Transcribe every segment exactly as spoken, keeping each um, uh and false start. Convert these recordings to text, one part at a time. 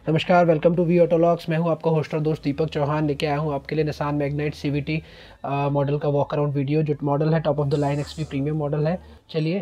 नमस्कार, welcome to we ऑटोलॉग्स। मैं हूं आपका होस्ट और दोस्त दीपक चौहान। लेके आया हूं आपके लिए निसान मैग्नाइट सीवीटी मॉडल का वॉक अराउंड वीडियो। जो मॉडल है top of the line XP premium model है। चलिए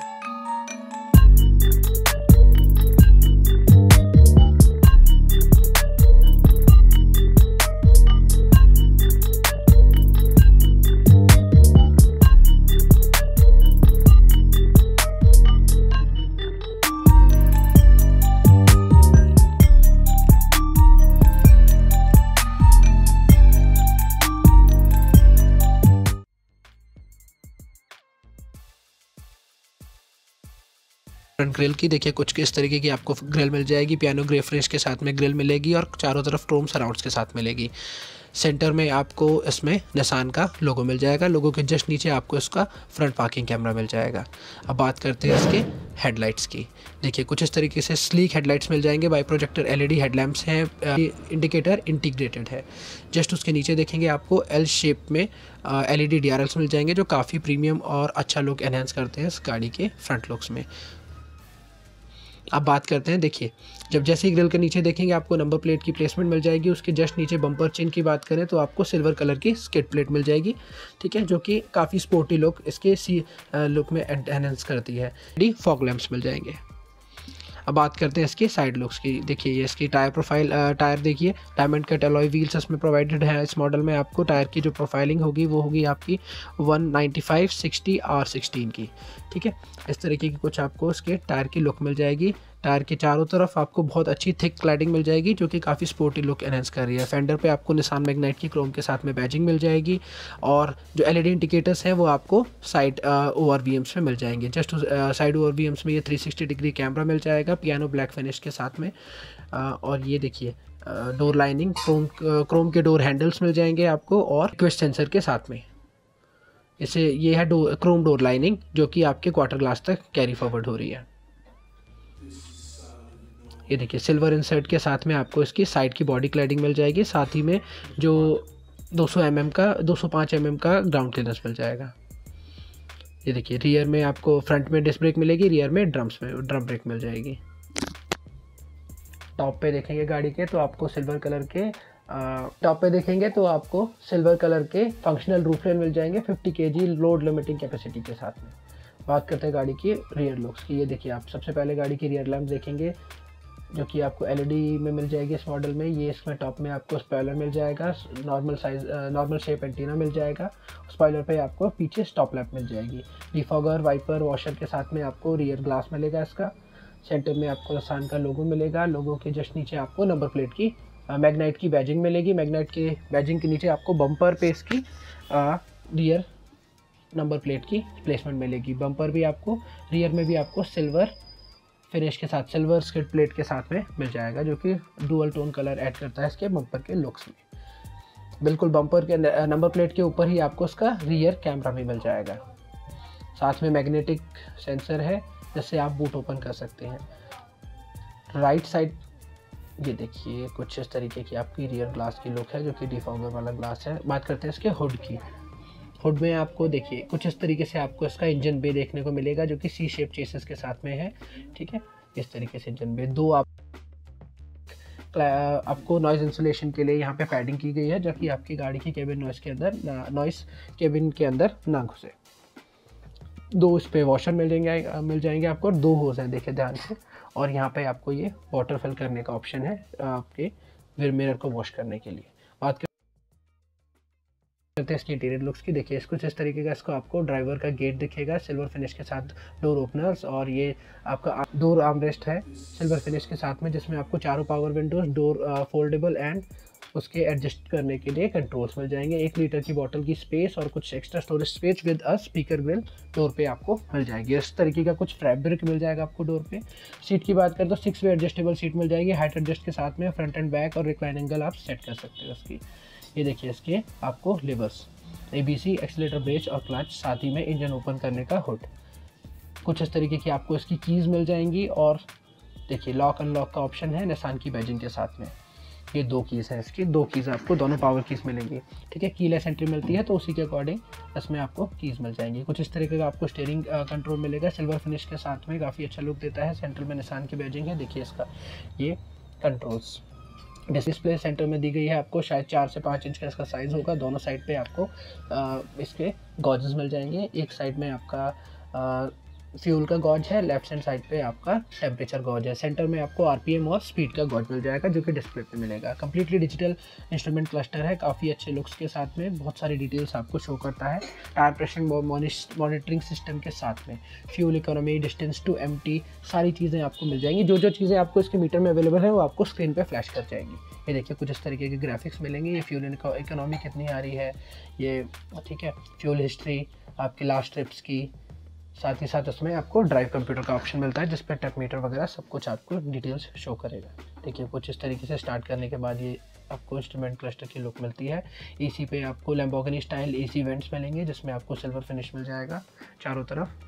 फ्रंट ग्रिल की देखिए कुछ किस तरीके की आपको ग्रिल मिल जाएगी। पियानो ग्रे फिनिश के साथ में ग्रिल मिलेगी और चारों तरफ क्रोम सराउंड्स के साथ मिलेगी। सेंटर में आपको इसमें निसान का लोगो मिल जाएगा। लोगो के जस्ट नीचे आपको इसका फ्रंट पार्किंग कैमरा मिल जाएगा। अब बात करते हैं इसके हेडलाइट्स की। देखिए कुछ इस तरीके से स्लीक हेडलाइट्स मिल जाएंगे। बाई प्रोजेक्टर एलईडी हेडलैम्प्स हैं। इंडिकेटर इंटीग्रेटेड है। जस्ट उसके नीचे देखेंगे आपको एल शेप में एलईडी डीआरएल्स मिल जाएंगे, जो काफ़ी प्रीमियम और अच्छा लुक एनहेंस करते हैं इस गाड़ी के फ्रंट लुक्स में। अब बात करते हैं, देखिए जब जैसे ही ग्रिल के नीचे देखेंगे आपको नंबर प्लेट की प्लेसमेंट मिल जाएगी। उसके जस्ट नीचे बम्पर चिन की बात करें तो आपको सिल्वर कलर की स्किड प्लेट मिल जाएगी, ठीक है, जो कि काफ़ी स्पोर्टी लुक इसके सी लुक में एनहेंस करती है। डी फॉग लैंप्स मिल जाएंगे। अब बात करते हैं इसके साइड लुक्स की। देखिए ये इसकी टायर प्रोफाइल, टायर देखिए डायमंड कट अलॉय व्हील्स इसमें प्रोवाइडेड है। इस मॉडल में आपको टायर की जो प्रोफाइलिंग होगी वो होगी आपकी one ninety five sixty R sixteen की, ठीक है। इस तरीके की कुछ आपको इसके टायर की लुक मिल जाएगी। टायर के चारों तरफ आपको बहुत अच्छी थिक क्लैडिंग मिल जाएगी, जो कि काफ़ी स्पोर्टी लुक एनहेंस कर रही है। फेंडर पे आपको निसान मैग्नाइट की क्रोम के साथ में बैजिंग मिल जाएगी और जो एलईडी इंडिकेटर्स हैं वो आपको साइड ओआरवीएम्स में मिल जाएंगे। जस्ट साइड ओआरवीएम्स में ये थ्री सिक्सटी डिग्री कैमरा मिल जाएगा पियानो ब्लैक फिनिश के साथ में। आ, और ये देखिए डोर लाइनिंग क्रोम क्रोम के डोर हैंडल्स मिल जाएंगे आपको और रिक्वेस्ट सेंसर के साथ में। इसे ये है डोर क्रोम डोर लाइनिंग, जो कि आपके क्वार्टर ग्लास तक कैरी फॉरवर्ड हो रही है। ये देखिए सिल्वर इंसर्ट के साथ में आपको इसकी साइड की बॉडी क्लैडिंग मिल जाएगी। साथ ही में जो दो सौ एम एम का दो सौ पाँच एम एम का ग्राउंड क्लियरेंस मिल जाएगा। ये देखिए रियर में आपको फ्रंट में डिस्क ब्रेक मिलेगी, रियर में ड्रम्स में ड्रम ब्रेक मिल जाएगी। टॉप पे देखेंगे गाड़ी के तो आपको सिल्वर कलर के टॉप पे देखेंगे तो आपको सिल्वर कलर के फंक्शनल रूफ रेल मिल जाएंगे फिफ्टी के जी लोड लिमिटिंग कैपेसिटी के साथ में। बात करते हैं गाड़ी की रियर लुक्स की। ये देखिए आप सबसे पहले गाड़ी की रियर लैंप देखेंगे, जो कि आपको एलईडी में मिल जाएगी इस मॉडल में। ये इसमें टॉप में आपको स्पॉइलर मिल जाएगा, normal size normal shape antenna मिल जाएगा। स्पॉइलर पे आपको पीछे स्टॉप लैंप मिल जाएगी। डिफॉगर वाइपर वॉशर के साथ में आपको रियर ग्लास मिलेगा इसका। सेंटर में आपको निसान का लोगो मिलेगा। लोगो के जस्ट नीचे आपको नंबर प्लेट की मैग्नाइट की बैजिंग मिलेगी। मैग्नाइट के बैजिंग के नीचे आपको बम्पर पे इसकी रियर नंबर प्लेट की प्लेसमेंट मिलेगी। बम्पर भी आपको रियर में भी आपको सिल्वर फिनिश के साथ सिल्वर स्किड प्लेट के साथ में मिल जाएगा, जो कि डुअल टोन कलर ऐड करता है इसके बम्पर के लुक्स में। बिल्कुल बम्पर के नंबर प्लेट के ऊपर ही आपको इसका रियर कैमरा भी मिल जाएगा। साथ में मैग्नेटिक सेंसर है, जिससे आप बूट ओपन कर सकते हैं। राइट साइड ये देखिए कुछ इस तरीके की आपकी रियर ग्लास की लुक है, जो कि डिफॉगर वाला ग्लास है। बात करते हैं इसके हुड की। हुड में आपको देखिए कुछ इस तरीके से आपको इसका इंजन बे देखने को मिलेगा, जो कि सी शेप चेसिस के साथ में है, ठीक है। इस तरीके से इंजन बे दो आप आपको नॉइज़ इंसुलेशन के लिए यहाँ पे पैडिंग की गई है, जो कि आपकी गाड़ी की केबिन नॉइस के अंदर नॉइस केबिन के अंदर ना घुसे। दो इस पे वॉशर मिल जाएंगे मिल जाएंगे आपको और दो होज हैं, देखिए ध्यान से। और यहाँ पे आपको ये वाटर फिल करने का ऑप्शन है आपके रियर मिरर को वॉश करने के लिए। बात करते हैं इसकी इंटीरियर लुक्स की। देखिए कुछ इस तरीके का इसको आपको ड्राइवर का गेट दिखेगा सिल्वर फिनिश के साथ, डोर ओपनर्स, और ये आपका डोर आर्मरेस्ट है सिल्वर फिनिश के साथ में, जिसमें आपको चारों power windows, door foldable and उसके एडजस्ट करने के लिए कंट्रोल्स मिल जाएंगे। एक लीटर की बोतल की स्पेस और कुछ extra storage space with a speaker grille door पे आपको मिल जाएगी। इस तरीके का कुछ फैब्रिक मिल जाएगा आपको डोर पे। सीट की बात करें तो सिक्स वे एडजस्टेबल सीट मिल जाएगी, हाइट एडजस्ट के साथ में। फ्रंट एंड बैक और रिक्लाइन एंगल आप सेट कर सकते हो उसकी। ये देखिए इसके आपको लिवर्स, एबीसी, एक्सीलरेटर, ब्रेक और क्लच, साथ ही में इंजन ओपन करने का हुड। कुछ इस तरीके की आपको इसकी कीज़ मिल जाएंगी और देखिए लॉक अनलॉक का ऑप्शन है निसान की बैजिंग के साथ में। ये दो कीज़ हैं इसकी, दो कीज़ आपको दोनों पावर कीज़ मिलेंगी, ठीक है। कीलेस एंट्री मिलती है तो उसी के अकॉर्डिंग इसमें आपको कीज़ मिल जाएंगी। कुछ इस तरीके का आपको स्टीयरिंग कंट्रोल मिलेगा सिल्वर फिनिश के साथ में, काफ़ी अच्छा लुक देता है। सेंट्रल में निसान की बैजिंग है, देखिए इसका ये कंट्रोल्स। डिस्प्ले सेंटर में दी गई है आपको, शायद चार से पाँच इंच का इसका साइज़ होगा। दोनों साइड पे आपको आ, इसके गॉजेस मिल जाएंगे। एक साइड में आपका आ, फ्यूल का गॉज है, लेफ्ट हैंड साइड पे आपका टेम्परेचर गॉज है। सेंटर में आपको आरपीएम और स्पीड का गॉज मिल जाएगा जो कि डिस्प्ले पे मिलेगा। कंप्लीटली डिजिटल इंस्ट्रूमेंट क्लस्टर है, काफ़ी अच्छे लुक्स के साथ में, बहुत सारी डिटेल्स आपको शो करता है। टायर प्रेशर मॉनिटरिंग सिस्टम के साथ में, fuel economy, distance to empty, सारी चीज़ें आपको मिल जाएंगी। जो जो चीज़ें आपको इसके मीटर में अवेलेबल है वो आपको स्क्रीन पर फ्लैश कर जाएंगी। ये देखिए कुछ इस तरीके के ग्राफिक्स मिलेंगे। ये फ्यूल इकोनॉमी कितनी आ रही है, ये ठीक है, फ्यूल हिस्ट्री आपकी लास्ट ट्रिप्स की, साथ ही साथ उसमें आपको ड्राइव कंप्यूटर का ऑप्शन मिलता है जिस पर टेक मीटर वगैरह सब कुछ आपको डिटेल्स शो करेगा। देखिए कुछ इस तरीके से स्टार्ट करने के बाद ये आपको इंस्ट्रूमेंट क्लस्टर की लुक मिलती है। एसी पे आपको लैम्बोर्गिनी स्टाइल एसी वेंट्स मिलेंगे जिसमें आपको सिल्वर फिनिश मिल जाएगा चारों तरफ।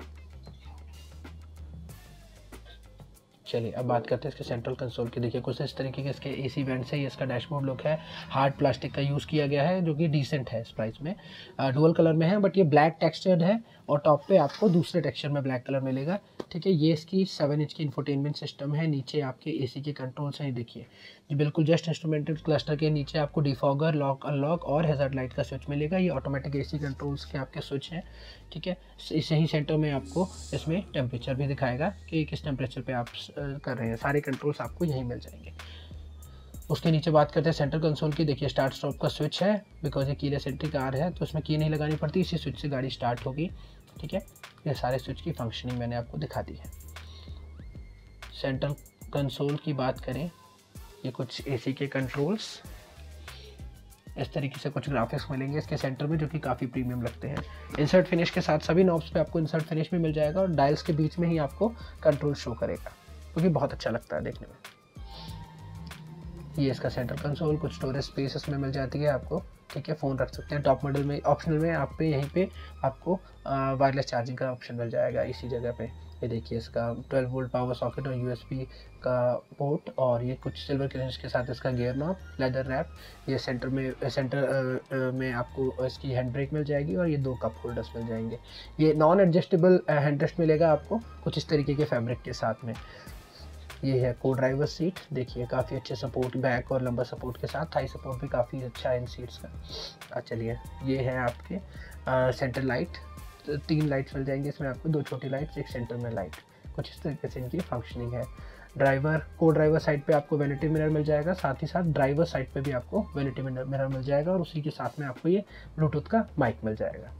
चलिए अब बात करते हैं इसके सेंट्रल कंसोल की। देखिए कुछ इस तरीके के इसके एसी वेंट्स है। ये इसका डैशबोर्ड लुक है, हार्ड प्लास्टिक का यूज़ किया गया है जो कि डिसेंट है इस प्राइस में। डुअल कलर में है बट ये ब्लैक टेक्सचर्ड है और टॉप पे आपको दूसरे टेक्सचर में ब्लैक कलर मिलेगा। ठीक है, ये इसकी सेवन इंच की इंफोटेनमेंट सिस्टम है। नीचे आपके एसी के कंट्रोल्स हैं, देखिए ये बिल्कुल जस्ट इंस्ट्रूमेंटेड क्लस्टर के नीचे आपको डिफॉगर, लॉक अनलॉक और हैज़ार्ड लाइट का स्विच मिलेगा। ये ऑटोमेटिक एसी कंट्रोल्स के आपके स्विच हैं। ठीक है, इसे ही सेंटर में आपको इसमें टेम्परेचर भी दिखाएगा कि किस टेम्परेचर पे आप कर रहे हैं। सारे कंट्रोल्स आपको यहीं मिल जाएंगे। उसके नीचे बात करते हैं सेंट्रल कंसोल की। देखिए स्टार्ट स्टॉप का स्विच है, बिकॉज ये कीलेस एंट्री कार है तो इसमें की नहीं लगानी पड़ती, इसी स्विच से गाड़ी स्टार्ट होगी। ठीक है, ये सारे स्विच की फंक्शनिंग मैंने आपको दिखा दी है। सेंट्रल कंसोल की बात करें, ये कुछ एसी के कंट्रोल्स, इस तरीके से कुछ ग्राफिक्स मिलेंगे इसके सेंटर में जो कि काफ़ी प्रीमियम लगते हैं। इंसर्ट फिनिश के साथ सभी नॉब्स पे आपको इंसर्ट फिनिश भी मिल जाएगा और डायल्स के बीच में ही आपको कंट्रोल शो करेगा क्योंकि तो बहुत अच्छा लगता है देखने में। ये इसका सेंट्रल कंसोल, कुछ स्टोरेज स्पेस इसमें मिल जाती है आपको। ठीक है, फ़ोन रख सकते हैं। टॉप मॉडल में ऑप्शनल में आप पे यहीं पे आपको वायरलेस चार्जिंग का ऑप्शन मिल जाएगा इसी जगह पे। ये देखिए इसका ट्वेल्व वोल्ट पावर सॉकेट और यूएसबी का पोर्ट और ये कुछ सिल्वर क्लियरेंस के साथ इसका गियर नॉब, लेदर रैप। ये सेंटर में सेंटर आ, आ, में आपको इसकी हैंड ब्रेक मिल जाएगी और ये दो कप होल्डर्स मिल जाएंगे। ये नॉन एडजस्टेबल हैंड रेस्ट मिलेगा आपको कुछ इस तरीके के फैब्रिक के साथ में। ये है को ड्राइवर सीट, देखिए काफ़ी अच्छे सपोर्ट, बैक और लंबा सपोर्ट के साथ, थाई सपोर्ट भी काफ़ी अच्छा है इन सीट्स का। चलिए ये है आपके आ, सेंटर लाइट, तीन लाइट्स मिल जाएंगे इसमें आपको, दो छोटी लाइट्स एक सेंटर में लाइट। कुछ इस तरीके से इनकी फंक्शनिंग है। ड्राइवर को ड्राइवर साइड पे आपको वैनिटी मिरर मिल जाएगा, साथ ही साथ ड्राइवर साइड पे भी आपको वैनिटी मिरर मिल जाएगा और उसी के साथ में आपको ये ब्लूटूथ का माइक मिल जाएगा।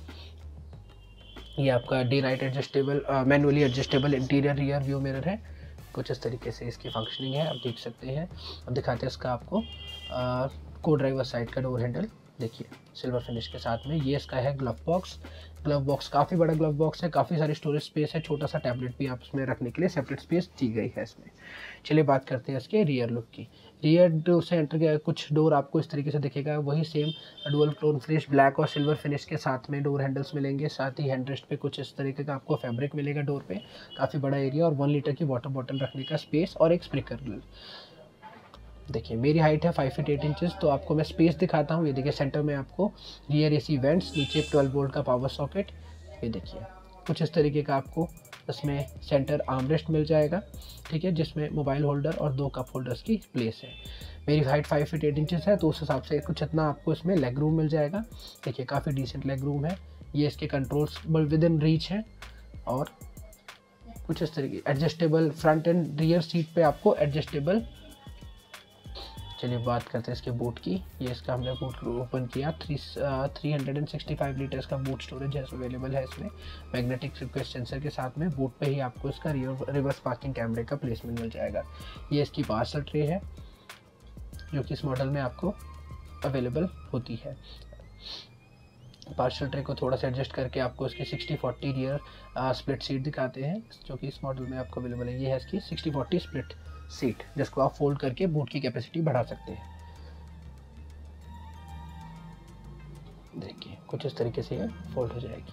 ये आपका day night adjustable manually adjustable interior rear view mirror है। कुछ इस तरीके से इसकी फंक्शनिंग है, आप देख सकते हैं। अब दिखाते हैं इसका आपको को ड्राइवर साइड का डोर हैंडल, देखिए सिल्वर फिनिश के साथ में। ये इसका है ग्लव बॉक्स। ग्लव बॉक्स काफ़ी बड़ा ग्लव बॉक्स है, काफ़ी सारी स्टोरेज स्पेस है, छोटा सा टैबलेट भी आप इसमें रखने के लिए सेपरेट स्पेस दी गई है इसमें। चलिए बात करते हैं इसके रियर लुक की। रियर डोर से एंटर किया कुछ डोर आपको इस तरीके से दिखेगा, वही same dual tone finish black और सिल्वर फिनिश के साथ में डोर हैंडल्स मिलेंगे। साथ ही हैंडरेस्ट पे कुछ इस तरीके का आपको फैब्रिक मिलेगा डोर पे, काफ़ी बड़ा एरिया और वन लीटर की वाटर बॉटल रखने का स्पेस और एक स्पीकर। देखिए मेरी हाइट है फाइव फीट एट इंचेस, तो आपको मैं स्पेस दिखाता हूँ। ये देखिए सेंटर में आपको रियर एसी वेंट्स, नीचे ट्वेल्व वोल्ट का पावर सॉकेट। ये देखिए कुछ इस तरीके का आपको इसमें सेंटर आर्मरेस्ट मिल जाएगा। ठीक है, जिसमें मोबाइल होल्डर और दो कप होल्डर्स की प्लेस है। मेरी height five feet eight inches है तो उस हिसाब से कुछ इतना आपको इसमें लेग रूम मिल जाएगा। देखिए काफ़ी डिसेंट लेग रूम है। ये इसके कंट्रोल्स विद इन रीच है और कुछ इस तरीके adjustable front and rear seat पे आपको एडजस्टेबल। चलिए बात करते हैं इसके बूट की। ये इसका हमने बूट ओपन किया, three three hundred and sixty five litres का बूट स्टोरेज है अवेलेबल है इसमें। मैग्नेटिक रिक्वेस्ट सेंसर के साथ में बूट पे ही आपको इसका रिवर्स पार्किंग कैमरे का प्लेसमेंट मिल जाएगा। ये इसकी पार्सल ट्रे है जो कि इस मॉडल में आपको अवेलेबल होती है। पार्सल ट्रे को थोड़ा सा एडजस्ट करके आपको इसकी sixty forty rear split seat दिखाते हैं जो कि इस मॉडल में आपको अवेलेबल है। ये है इसकी सिक्सटी फोर्टी स्प्लिट सीट जिसको आप फोल्ड करके बूट की कैपेसिटी बढ़ा सकते हैं। देखिए कुछ इस तरीके से ये फोल्ड हो जाएगी।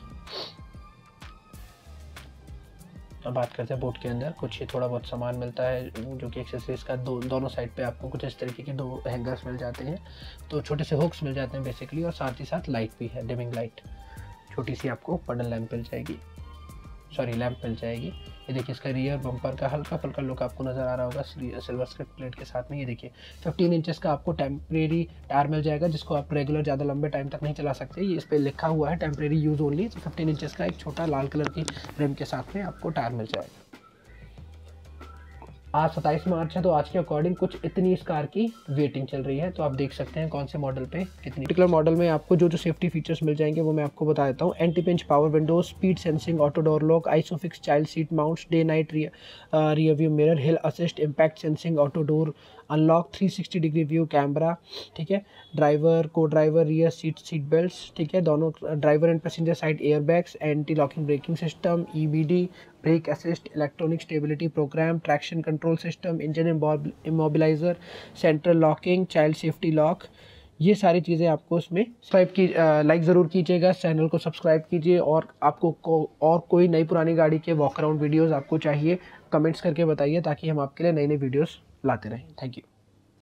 अब बात करते हैं बूट के अंदर कुछ ये थोड़ा बहुत सामान मिलता है जो कि एक्सेसरीज का दो दोनों साइड पे आपको कुछ इस तरीके के दो हैंगर्स मिल जाते हैं, तो छोटे से हुक्स मिल जाते हैं बेसिकली, और साथ ही साथ लाइट भी है, डिमिंग लाइट। छोटी सी आपको पडल लैंप मिल जाएगी। सॉरी लैंप मिल जाएगी। ये देखिए इसका रियर बम्पर का हल्का फुल्का लुक आपको नज़र आ रहा होगा सिल्वर स्किड प्लेट के साथ में। ये देखिए फिफ्टीन इंचेस का आपको टेम्परेरी टायर मिल जाएगा, जिसको आप रेगुलर ज़्यादा लंबे टाइम तक नहीं चला सकते। ये इस पर लिखा हुआ है टेम्परेरी यूज़ ओनली। तो फिफ्टीन इंचेस का एक छोटा लाल कलर की रिम के साथ में आपको टायर मिल जाएगा। आज सत्ताईस मार्च है, तो आज के अकॉर्डिंग कुछ इतनी इस कार की वेटिंग चल रही है। तो आप देख सकते हैं कौन से मॉडल पे कितनी। पर्टिकुलर मॉडल में आपको जो जो सेफ्टी फीचर्स मिल जाएंगे वो मैं आपको बता देता हूँ। Anti pinch power windows, speed sensing, auto door lock, isofix child seat mounts, day night rear view mirror, hill assist, impact sensing, auto door unlock, three sixty degree view camera, ठीक है, driver को driver rear seat seat belts, ठीक है, दोनों driver and passenger side airbags, anti locking braking system, EBD, brake assist, electronic stability program, traction control system, engine immobiliser, central locking, child safety lock, ये सारी चीज़ें आपको इसमें subscribe की like ज़रूर कीजिएगा, चैनल को सब्सक्राइब कीजिए। और आपको को, और कोई नई पुरानी गाड़ी के वॉक अराउंड वीडियोज़ आपको चाहिए कमेंट्स करके बताइए, ताकि हम आपके लिए नई नई वीडियोज़ लाते रहें। Thank you.